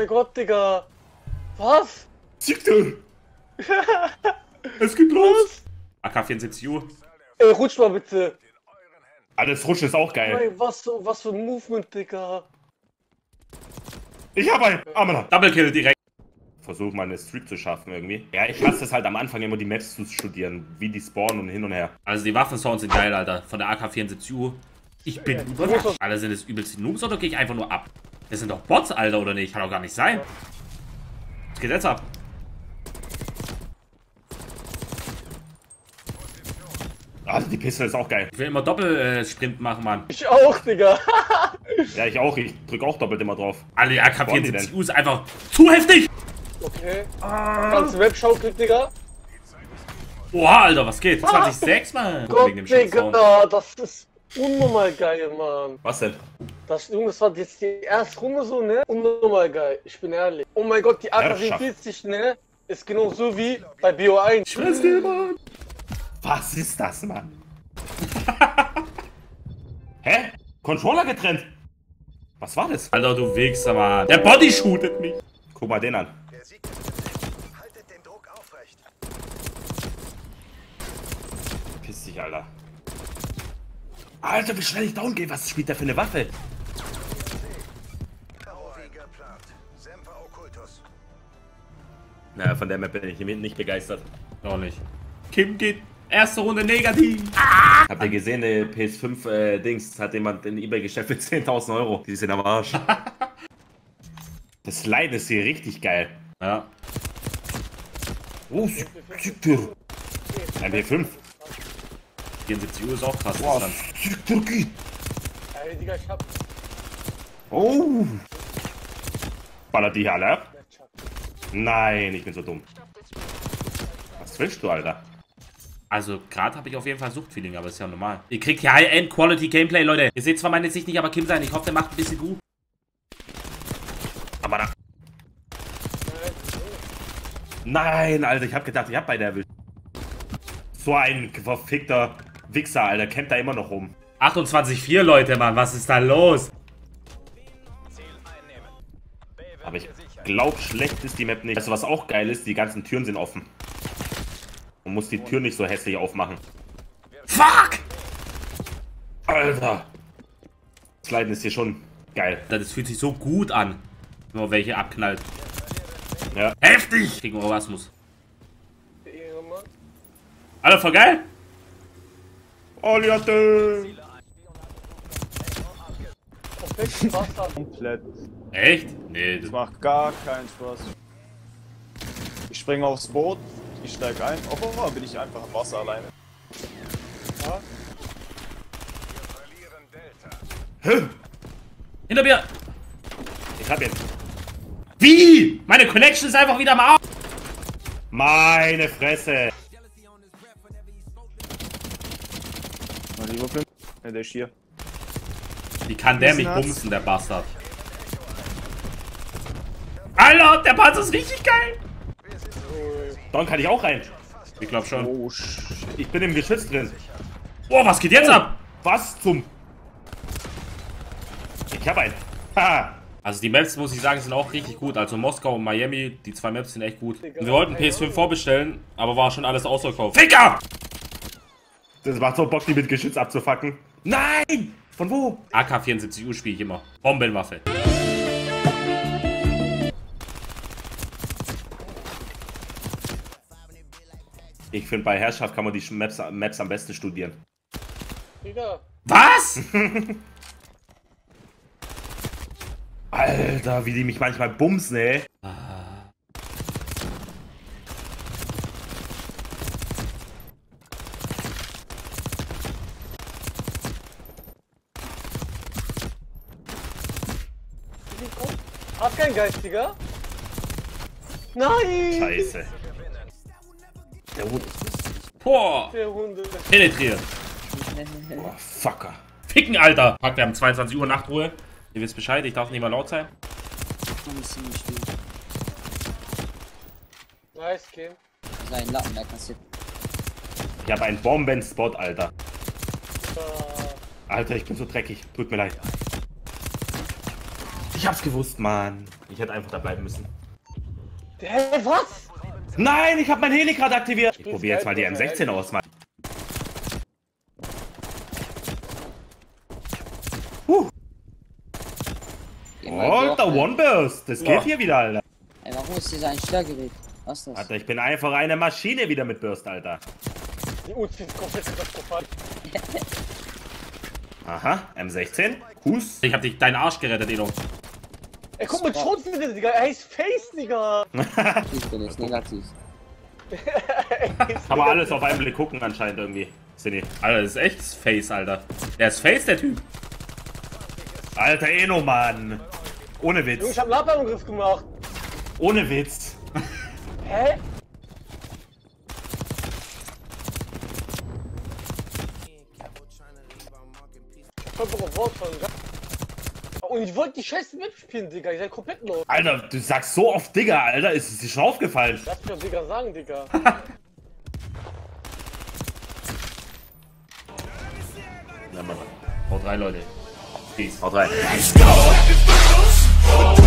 mein Gott, Digga. Was? Siegte! Es geht los! AK-74U. Rutsch mal bitte. Alles rutschen ist auch geil. Ey, was für ein Movement, Digga. Ich hab einen! Amena! Double Kill direkt. Versuch mal eine Streak zu schaffen irgendwie. Ja, ich hasse es halt am Anfang immer die Maps zu studieren, wie die spawnen und hin und her. Also die Waffensounds sind geil, Alter. Von der AK-74U. Ich bin überrascht. Alle sind es übelst die Noobs oder gehe ich einfach nur ab? Das sind doch Bots, Alter, oder nicht? Kann doch gar nicht sein. Was geht jetzt ab? Also die Pistole ist auch geil. Ich will immer Doppelsprint machen, Mann. Ich auch, Digga. Ja, ich auch. Ich drück auch doppelt immer drauf. Alle AK-74U ist einfach zu heftig. Okay. Kannst du wegschaukeln, Digga? Oha, Alter, was geht? 20,6, Mann. Gott, Digga, das ist unnormal geil, Mann. Was denn? Das, Junge, das war jetzt die erste Runde so, ne? Unnormal geil, ich bin ehrlich. Oh mein Gott, die AK-47, ne? Ist genau so wie bei BO1. Ich weiß nicht, Mann. Was ist das, Mann? Hä? Controller getrennt? Was war das? Alter, du Wichser, Mann. Der Body shootet mich. Guck mal den an. Haltet den Druck aufrecht. Piss dich, Alter. Alter, wie schnell ich down gehe. Was spielt der für eine Waffe? Wie geplant. Semper Occultus. Naja, von der Map bin ich nicht begeistert. Auch nicht. Kim geht erste Runde negativ. Ah! Habt ihr gesehen, der PS5 Dings hat jemand in eBay geschäft für 10.000 Euro. Die sind am Arsch. Das Leiden ist hier richtig geil. Ja. Oh, Südtür. MP5. 74 Uhr ist auch krass. Wow, Türkei. Ey, Digga, ich hab... Oh. Ballert die hier alle ab? Nein, ich bin so dumm. Was willst du, Alter? Also, gerade habe ich auf jeden Fall Suchtfeeling, aber ist ja normal. Ihr kriegt hier High-End-Quality-Gameplay, Leute. Ihr seht zwar meine Sicht nicht, aber Kim sein. Ich hoffe, der macht ein bisschen gut. Aber da... Nein, Alter, ich hab gedacht, ich hab beide erwischt. So ein verfickter Wichser, Alter, kennt da immer noch rum. 28,4, Leute, Mann, was ist da los? Aber ich glaube, schlecht ist die Map nicht. Weißt du, was auch geil ist? Die ganzen Türen sind offen. Man muss die Tür nicht so hässlich aufmachen. Fuck! Alter! Das Leiden ist hier schon geil. Das fühlt sich so gut an, wenn man welche abknallt. Ja. Heftig! Gegen Orgasmus. Alter, voll geil! Oliate! Komplett. Echt? Nee, Das macht gar keinen Spaß. Ich springe aufs Boot, ich steig ein. Oh, bin ich einfach im Wasser alleine. Ja. Hä? Hinter mir! Ich hab jetzt. Wie? Meine Connection ist einfach wieder am Arsch! Meine Fresse! Ja, der ist hier. Wie kann der mich bumsen, der Bastard? Alter, der Panzer ist richtig geil! Dann kann ich auch rein. Ich glaube schon. Oh, shit. Ich bin im Geschütz drin. Oh, was geht jetzt ab? Was zum... Ich hab einen. Haha. Also die Maps, muss ich sagen, sind auch richtig gut. Also Moskau und Miami, die zwei Maps sind echt gut. Und wir wollten PS5 vorbestellen, aber war schon alles ausverkauft. Ficker! Das macht so Bock, die mit Geschütz abzufacken. Nein! Von wo? AK-74U spiele ich immer. Bombenwaffe. Ich finde, bei Herrschaft kann man die Maps am besten studieren. Digga. Was? Alter, wie die mich manchmal bumsen, ey. Hab keinen Geist, Digga. Nein! Scheiße. Der Hund ist... Boah! Der Hunde. Penetriert. Boah, Fucker. Ficken, Alter! Fuck, wir haben 22 Uhr Nachtruhe. Ihr wisst Bescheid, ich darf nicht mal laut sein. Nice, Kim. Sein Lappen, da kannst du. Ich habe einen Bomben-Spot, Alter. Alter, ich bin so dreckig. Tut mir leid. Ich hab's gewusst, Mann. Ich hätte einfach da bleiben müssen. Hä, was? Nein, ich hab mein Heli gerade aktiviert. Ich probiere jetzt mal die M16 aus, Mann. Alter, One-Burst. Das geht hier wieder, Alter. Ey, warum ist dieser ein Störgerät? Was ist das? Alter, ich bin einfach eine Maschine wieder mit Burst, Alter. Die Uzi ist komplett katastrophal. Aha, M16. Hus. Ich hab dich deinen Arsch gerettet, Eno. Ey, guck mal, Schutz bitte, Digga. Er heißt Face, Digga. Ich bin jetzt negativ. Kann man alles auf einen Blick gucken anscheinend irgendwie. Cindy. Alter, das ist echt Face, Alter. Der ist Face, der Typ. Alter Eno, Mann. Ohne Witz. Junge, ich hab Lava im Griff gemacht. Ohne Witz. Hä? Ich hab auf Wort von. Und ich wollte die scheiße Map spielen, Digga. Ich sei komplett los. Alter, du sagst so oft Digga, Alter. Ist es dir schon aufgefallen? Lass mich doch Digga sagen, Digga. Na, Mann. Haut rein, Leute. Peace. Haut rein. Let's go!